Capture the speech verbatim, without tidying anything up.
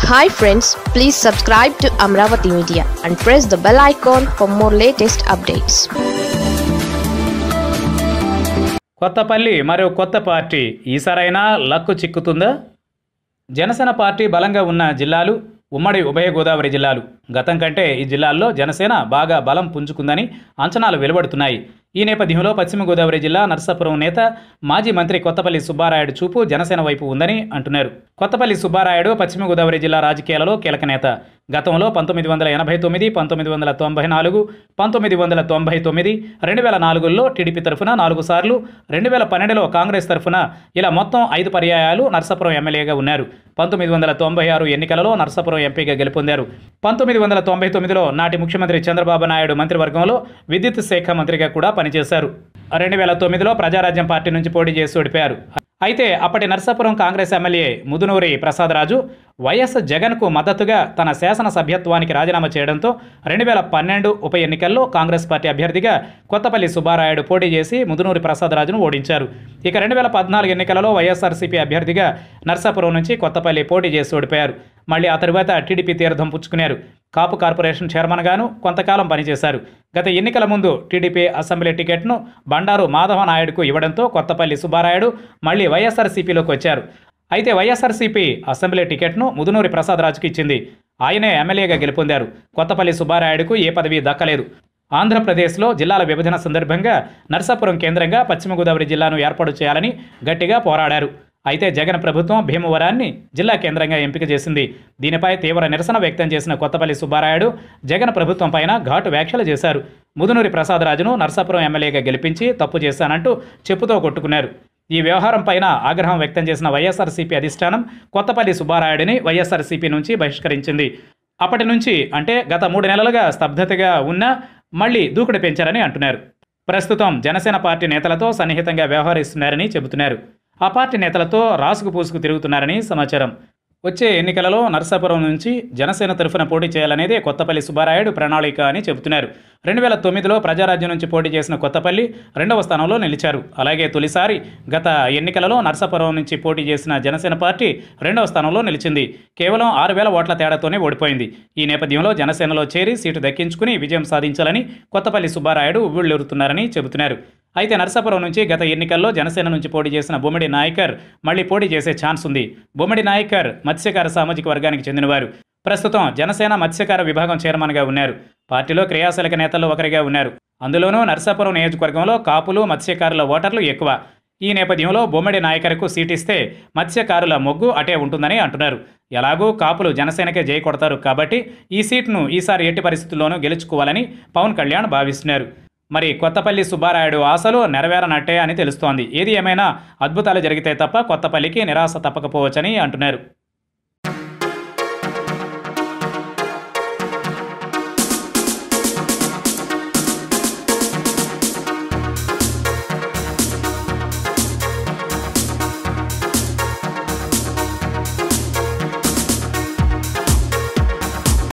Hi friends, please subscribe to Amaravathi Media and press the bell icon for more latest updates. Kothapalli మరో కొత్త party ఈసారైనా luck చిక్కుతుందా? Janasena party బలంగా ఉన్న జిల్లాలు ఉమ్మడి ఉభయ గోదావరి జిల్లాలు. గతం కంటే ఈ జిల్లాల్లో జనసేన బాగా బలం పుంజుకుందని అంచనాలు వెలువడుతున్నాయి. ఈ నేపథ్యంలో పశ్చిమ గోదావరి జిల్లా నర్సాపురం నేత మాజీ మంత్రి కొత్తపల్లి సుబ్బారాయుడు చూపు జనసేన వైపు ఉందని అంటున్నారు. కొత్తపల్లి సుబ్బారాయుడు పశ్చిమ గోదావరి జిల్లా రాజకీయాలలో కీలక నేత. గతంలో పంతొమ్మిది వందల ఎనభై తొమ్మిది పంతొమ్మిది వందల తొంభై నాలుగు పంతొమ్మిది వందల తొంభై తొమ్మిది రెండు వేల నాలుగులో టీడీపీ తరఫున నాలుగు సార్లు, రెండు వేల పన్నెండులో కాంగ్రెస్ తరఫున ఇలా మొత్తం ఐదు పర్యాయాలు నర్సాపురం ఎమ్మెల్యేగా ఉన్నారు. పంతొమ్మిది వందల తొంభై ఆరు ఎన్నికలలో నర్సాపురం ఎంపీగా గెలుపొందారు. పంతొమ్మిది వందల తొంభై తొమ్మిదిలో నాటి ముఖ్యమంత్రి చంద్రబాబు నాయుడు మంత్రివర్గంలో విద్యుత్ శాఖ మంత్రిగా కూడా పనిచేశారు. రెండు వేల తొమ్మిదిలో ప్రజారాజ్యం పార్టీ నుంచి పోటీ చేసి ఓడిపోయారు. అయితే అప్పటి నర్సాపురం కాంగ్రెస్ ఎమ్మెల్యే ముదునూరి ప్రసాదరాజు వైఎస్ జగన్కు మద్దతుగా తన శాసన సభ్యత్వానికి రాజీనామా చేయడంతో రెండు వేల పన్నెండు ఉప ఎన్నికల్లో కాంగ్రెస్ పార్టీ అభ్యర్థిగా కొత్తపల్లి సుబ్బారాయుడు పోటీ చేసి ముదునూరి ప్రసాదరాజును ఓడించారు. ఇక రెండు వేల పద్నాలుగు ఎన్నికలలో వైఎస్ఆర్సీపీ అభ్యర్థిగా నర్సాపురం నుంచి కొత్తపల్లి పోటీ చేసి ఓడిపోయారు. మళ్ళీ ఆ తరువాత టీడీపీ తీర్థం పుచ్చుకున్నారు. కాపు కార్పొరేషన్ చైర్మన్గాను కొంతకాలం పనిచేశారు. గత ఎన్నికల ముందు టీడీపీ అసెంబ్లీ టికెట్ను బండారు మాధవ నాయుడుకు ఇవ్వడంతో కొత్తపల్లి సుబ్బారాయుడు మళ్ళీ వైఎస్ఆర్సీపీలోకి వచ్చారు. అయితే వైఎస్ఆర్సీపీ అసెంబ్లీ టికెట్ను ముదునూరి ప్రసాదరాజుకు ఇచ్చింది. ఆయనే ఎమ్మెల్యేగా గెలుపొందారు. కొత్తపల్లి సుబ్బారాయుడుకు ఏ పదవి దక్కలేదు. ఆంధ్రప్రదేశ్లో జిల్లాల విభజన సందర్భంగా నర్సాపురం కేంద్రంగా పశ్చిమ గోదావరి జిల్లాను ఏర్పాటు చేయాలని గట్టిగా పోరాడారు. అయితే జగన్ ప్రభుత్వం భీమవరాన్ని జిల్లా కేంద్రంగా ఎంపిక చేసింది. దీనిపై తీవ్ర నిరసన వ్యక్తం చేసిన కొత్తపల్లి సుబ్బారాయుడు జగన్ ప్రభుత్వం పైన ఘాటు వ్యాఖ్యలు చేశారు. ముదునూరి ప్రసాదరాజును నర్సాపురం ఎమ్మెల్యేగా గెలిపించి తప్పు చేశానంటూ చెప్పుతో కొట్టుకున్నారు. ఈ వ్యవహారం పైన ఆగ్రహం వ్యక్తం చేసిన వైఎస్ఆర్సీపీ అధిష్టానం కొత్తపల్లి సుబ్బారాయుడిని వైఎస్ఆర్సీపీ నుంచి బహిష్కరించింది. అప్పటి నుంచి అంటే గత మూడు నెలలుగా స్తబ్దతగా ఉన్నా మళ్లీ దూకుడు పెంచారని అంటున్నారు. ప్రస్తుతం జనసేన పార్టీ నేతలతో సన్నిహితంగా వ్యవహరిస్తున్నారని చెబుతున్నారు. ఆ పార్టీ నేతలతో రాసుకు పూసుకు తిరుగుతున్నారని సమాచారం. వచ్చే ఎన్నికలలో నర్సాపురం నుంచి జనసేన తరఫున పోటీ చేయాలనేదే కొత్తపల్లి సుబ్బారాయుడు ప్రణాళిక అని చెబుతున్నారు. రెండు వేల తొమ్మిదిలో ప్రజారాజ్యం నుంచి పోటీ చేసిన కొత్తపల్లి రెండవ స్థానంలో నిలిచారు. అలాగే తొలిసారి గత ఎన్నికలలో నర్సాపురం నుంచి పోటీ చేసిన జనసేన పార్టీ రెండవ స్థానంలో నిలిచింది. కేవలం ఆరు వేల ఓట్ల తేడాతోనే ఓడిపోయింది. ఈ నేపథ్యంలో జనసేనలో చేరి సీటు దక్కించుకుని విజయం సాధించాలని కొత్తపల్లి సుబ్బారాయుడు ఉవ్విళ్లూరుతున్నారని చెబుతున్నారు. అయితే నర్సాపురం నుంచి గత ఎన్నికల్లో జనసేన నుంచి పోటీ చేసిన బొమ్మిడి నాయకర్ మళ్లీ పోటీ చేసే ఛాన్స్ ఉంది. బొమ్మిడి నాయకర్ మత్స్యకార సామాజిక వర్గానికి చెందినవారు. ప్రస్తుతం జనసేన మత్స్యకార విభాగం చైర్మన్గా ఉన్నారు. పార్టీలో క్రియాశీలక నేతల్లో ఒకరిగా ఉన్నారు. అందులోనూ నర్సాపురం నియోజకవర్గంలో కాపులు మత్స్యకారుల ఓటర్లు ఎక్కువ. ఈ నేపథ్యంలో బొమ్మిడి నాయకర్కు సీటిస్తే మత్స్యకారుల మొగ్గు అటే ఉంటుందని అంటున్నారు. ఎలాగూ కాపులు జనసేనకే జై కొడతారు కాబట్టి ఈ సీట్ను ఈసారి ఎట్టి పరిస్థితుల్లోనూ గెలుచుకోవాలని పవన్ కళ్యాణ్ భావిస్తున్నారు. మరి కొత్తపల్లి సుబ్బారాయుడు ఆశలు నెరవేరనట్టే అని తెలుస్తోంది. ఏది ఏమైనా అద్భుతాలు జరిగితే తప్ప కొత్తపల్లికి నిరాశ తప్పకపోవచ్చని అంటున్నారు.